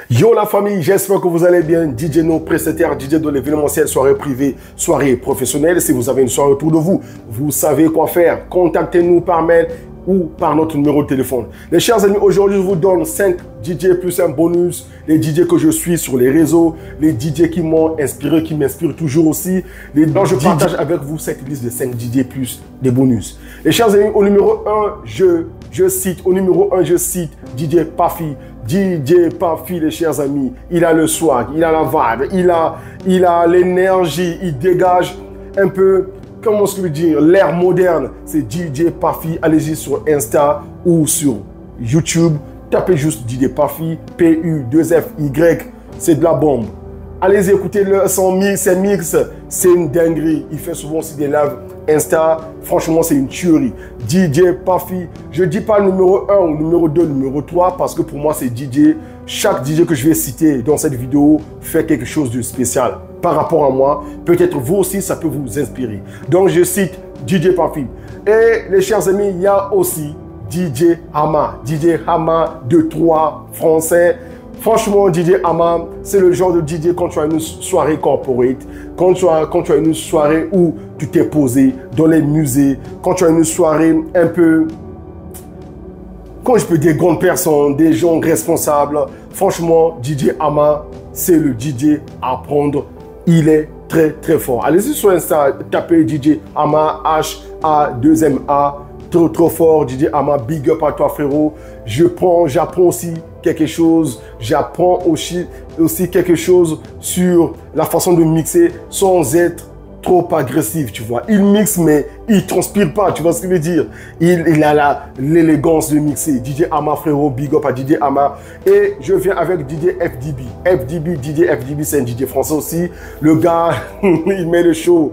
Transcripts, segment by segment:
Yo la famille, j'espère que vous allez bien. DJ No, prestataire, DJ de l'événementiel, soirée privée, soirée professionnelle. Si vous avez une soirée autour de vous, vous savez quoi faire. Contactez-nous par mail ou par notre numéro de téléphone. Les chers amis, aujourd'hui, je vous donne 5 DJ plus un bonus. Les DJ que je suis sur les réseaux, les DJ qui m'ont inspiré, qui m'inspirent toujours aussi. Donc, je partage avec vous cette liste de 5 DJ plus des bonus. Les chers amis, au numéro 1, je cite DJ Pafi. DJ Pafi, les chers amis, il a le swag, il a la vibe, il a l'énergie, il dégage un peu, comment je veux dire, l'air moderne. C'est DJ Pafi. Allez-y sur Insta ou sur YouTube. Tapez juste DJ Pafi, P-U-2-F-Y. C'est de la bombe. Allez-y, écoutez-le, son mix, ses mix, c'est une dinguerie. Il fait souvent aussi des lives Insta. Franchement, c'est une tuerie. DJ Pafi. Je ne dis pas numéro 1 ou numéro 2, numéro 3 parce que pour moi, c'est DJ. Chaque DJ que je vais citer dans cette vidéo fait quelque chose de spécial par rapport à moi. Peut-être vous aussi, ça peut vous inspirer. Donc, je cite DJ Pafi. Et les chers amis, il y a aussi DJ Hama. DJ Hama de 3 français. Franchement, DJ Hama, c'est le genre de DJ quand tu as une soirée corporate, quand tu as une soirée où tu t'es posé dans les musées, quand tu as une soirée un peu, quand je peux dire grandes personnes, des gens responsables. Franchement, DJ Hama, c'est le DJ à prendre. Il est très très fort. Allez-y sur Insta, tapez DJ Hama, H-A-2-M-A. Trop fort, DJ Hama, big up à toi frérot. J'apprends aussi quelque chose. J'apprends aussi quelque chose sur la façon de mixer sans être trop agressif, tu vois. Il mixe, mais il transpire pas, tu vois ce que je veux dire. Il a l'élégance de mixer. DJ Hama, frérot, big up à DJ Hama. Et je viens avec DJ FDB. DJ FDB, c'est un DJ français aussi. Le gars, il met le show.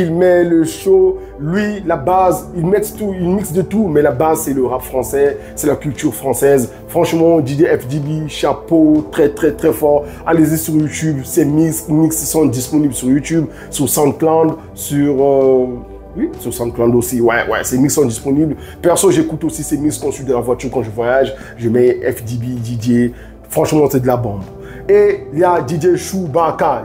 Lui, la base, il mixe de tout, mais la base, c'est le rap français, c'est la culture française. Franchement, DJ FDB, chapeau, très fort. Allez-y sur YouTube, ces mix sont disponibles sur YouTube, sur SoundCloud, sur SoundCloud aussi. Ouais, ces mix sont disponibles. Perso, j'écoute aussi ces mix quand je suis dans la voiture, quand je voyage. Je mets FDB, DJ. Franchement, c'est de la bombe. Et il y a DJ Chewbacca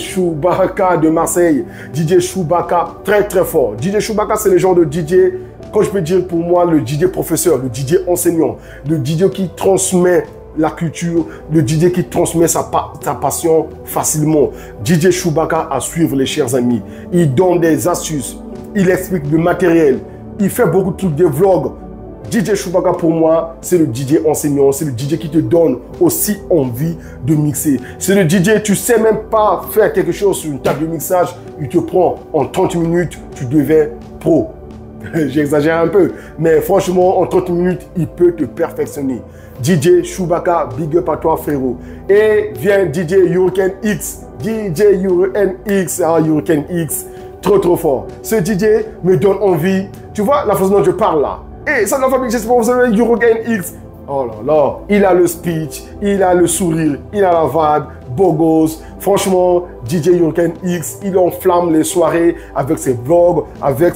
de Marseille. DJ Chewbacca, très fort. DJ Chewbacca, c'est le genre de DJ, quand je peux dire pour moi, le DJ professeur, le DJ enseignant, le DJ qui transmet la culture, le DJ qui transmet sa passion facilement. DJ Chewbacca à suivre, les chers amis. Il donne des astuces, il explique le matériel, il fait beaucoup de trucs, des vlogs. DJ Chewbacca pour moi, c'est le DJ enseignant, c'est le DJ qui te donne aussi envie de mixer. C'est le DJ, tu sais même pas faire quelque chose sur une table de mixage, il te prend en 30 minutes, tu deviens pro. J'exagère un peu, mais franchement, en 30 minutes, il peut te perfectionner. DJ Chewbacca, big up à toi frérot. Et vient DJ Hurricane X. DJ Hurricane X, Hurricane X, trop fort. Ce DJ me donne envie. Tu vois la façon dont je parle là. Et ça, la famille, j'espère que vous avez Hurricane X. Oh là là, il a le speech, il a le sourire, il a la vibe, beau gosse. Franchement, DJ Hurricane X, il enflamme les soirées avec ses vlogs, avec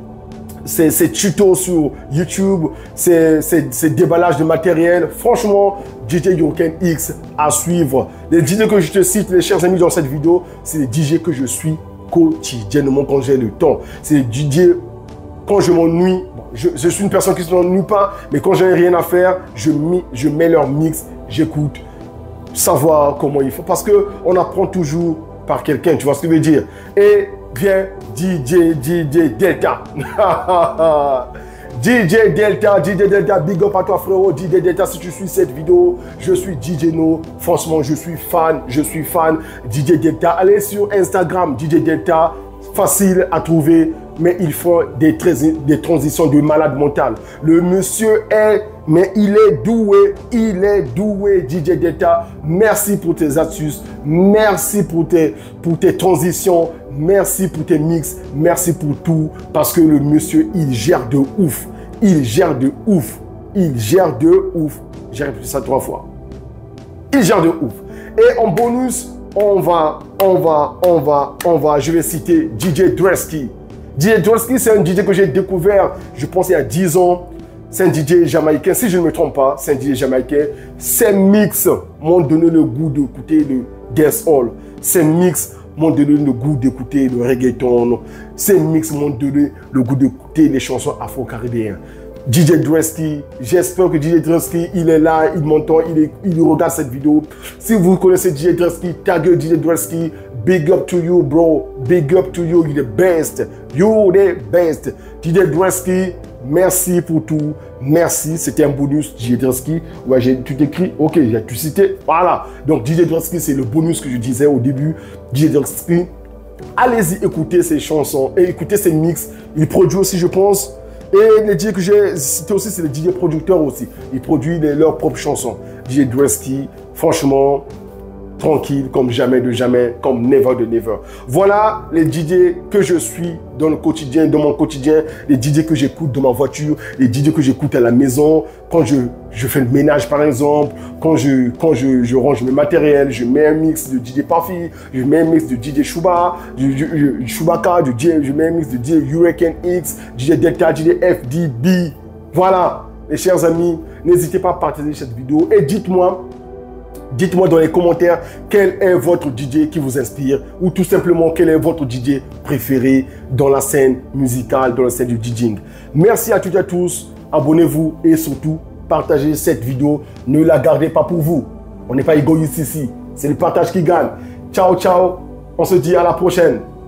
ses tutos sur YouTube, ses déballages de matériel. Franchement, DJ Hurricane X à suivre. Les DJ que je te cite, les chers amis, dans cette vidéo, c'est les DJ que je suis quotidiennement quand j'ai le temps. C'est les DJ quand je m'ennuie. Je suis une personne qui ne s'ennuie pas, mais quand j'ai rien à faire, je mets leur mix, j'écoute, savoir comment il faut. Parce qu'on apprend toujours par quelqu'un, tu vois ce que je veux dire. Et vient DJ Delta. DJ Delta, big up à toi frérot. DJ Delta, si tu suis cette vidéo, je suis DJ No. Franchement, je suis fan. DJ Delta, allez sur Instagram, DJ Delta, facile à trouver. Mais il faut des transitions de malade mental. Le monsieur il est doué, DJ Delta. Merci pour tes astuces, merci pour tes transitions, merci pour tes mix, merci pour tout. Parce que le monsieur, il gère de ouf. J'ai répété ça 3 fois. Il gère de ouf. Et en bonus, je vais citer DJ Dresky. DJ Dresky, c'est un DJ que j'ai découvert, je pense, il y a 10 ans. C'est un DJ jamaïcain, si je ne me trompe pas, c'est un DJ jamaïcain. Ces mix m'ont donné le goût d'écouter le dancehall. Ces mix m'ont donné le goût d'écouter le reggaeton. Ces mix m'ont donné le goût d'écouter les chansons afro-caribéennes. DJ Dresky, j'espère que DJ Dresky, il est là, il m'entend, il regarde cette vidéo. Si vous connaissez DJ Dresky, taguez DJ Dresky. Big up to you, bro. Big up to you. You're the best. You're the best. DJ Dresky, merci pour tout. Merci. C'était un bonus, DJ Dresky. Ouais, j'ai tout écrit. Ok, j'ai tout cité. Voilà. Donc, DJ Dresky, c'est le bonus que je disais au début. DJ Dresky, allez-y écouter ses chansons et écouter ses mix. Il produit aussi, je pense. Et les DJ que j'ai cité aussi, c'est les DJ producteurs aussi. Ils produisent leurs propres chansons. DJ Dresky, franchement, tranquille, comme jamais de jamais, comme never de never. Voilà les DJ que je suis dans le quotidien, dans mon quotidien, les DJ que j'écoute dans ma voiture, les DJ que j'écoute à la maison, quand je fais le ménage par exemple, quand je range mes matériels, je mets un mix de DJ Puffy, je mets un mix de DJ Shuba, Chewbacca, je mets un mix de DJ Hurricane X, DJ Delta, DJ FDB. Voilà, les chers amis, n'hésitez pas à partager cette vidéo et dites-moi dans les commentaires quel est votre DJ qui vous inspire ou tout simplement quel est votre DJ préféré dans la scène musicale, dans la scène du DJing. Merci à toutes et à tous. Abonnez-vous et surtout partagez cette vidéo. Ne la gardez pas pour vous. On n'est pas égoïste ici. C'est le partage qui gagne. Ciao, ciao. On se dit à la prochaine.